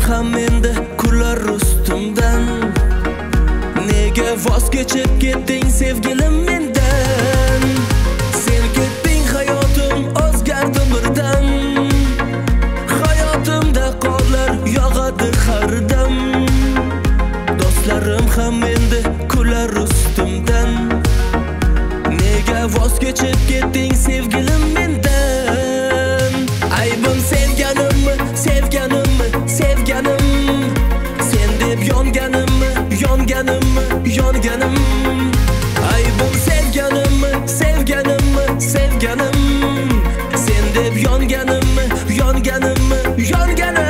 ham endi kular ustimdan. Nega voz kechib ketding sevgilim mendan? Sen ketding hayotim o'zgardi birdan. Hayotimda qorlar yog'adi har dam. Do'stlarim ham endi kular ustimdan. Nega voz kechib ketding sevgilim mendan? Aybim sevganimmi, sevganimmi, sevganim. Sen deb yonganimmi, yonganimmi, yonganim. Aybim sevganimmi, sevganimmi, sevganim. Sen deb yonganimmi, yonganimmi, yonganim.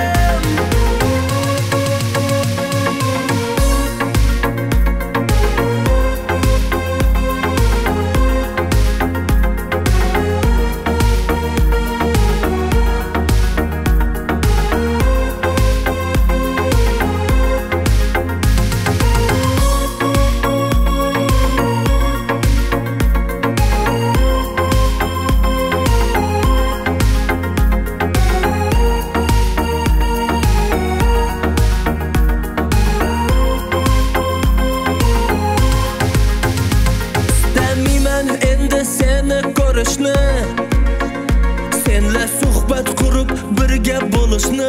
Senla suhbat qurib birga bo'lishni.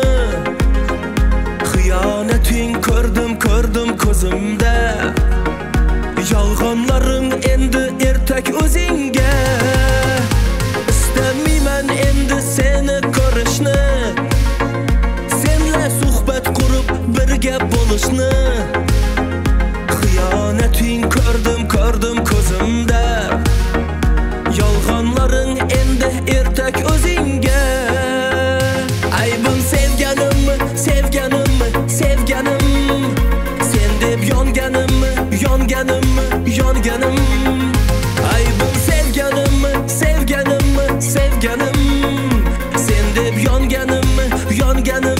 Xiyonating ko'rdim ko'zimda. Yolg'onlaring endi ertak o'zingga. Istamayman endi seni ko'rishni. Senla suhbat qurib birga bo'lishni. Xiyonating ko'rdim ko'zimda. Yolg'onlaring endi ertak o'zingga. Aybim sevganimmi, sevganimmi, sevganim. Sen deb yonganimmi, yonganimmi, yonganim. Aybim sevganimmi, sevganimmi, sevganim. Sen deb yonganimmi, yonganim.